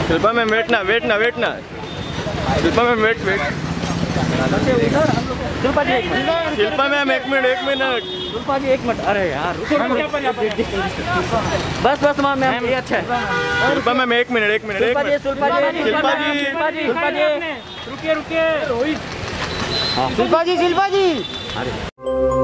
Shilpa ma'am wait ना। Shilpa ma'am wait. Shilpa ji Shilpa ma'am एक minute. Shilpa ji 1 minute. अरे यार बस मैम ये अच्छा है। Shilpa ma'am 1 minute. शिल्पा जी रुकिए शिल्पा जी। अरे